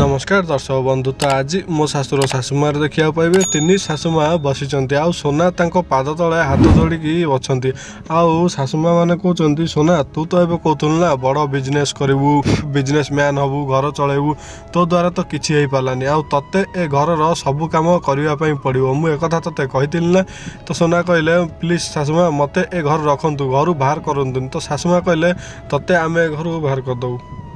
नमस्कार दर्शक बंधु। तो आज मो शाशुर शाशुमार देखा पाइबे तीन शाशुमा बसी आउ सोना पाद तले हाथ जोड़िकी अच्छा आउ शाशुमा मैंने कहते सोना तू तो ये कहूलु ना बड़ बिजनेस करू बिजनेस मैन हबू घर चलैबू तो द्वारा तो किसी हो पारानी आउ ते ए घर सबू कम करने पड़ो मुझे एक ते कही ना। तो सोना कहले प्लीज शाशुमा मत ए घर रखु घर बाहर करूँ। तो शाशुमा कहले ते आम घर बाहर करदे।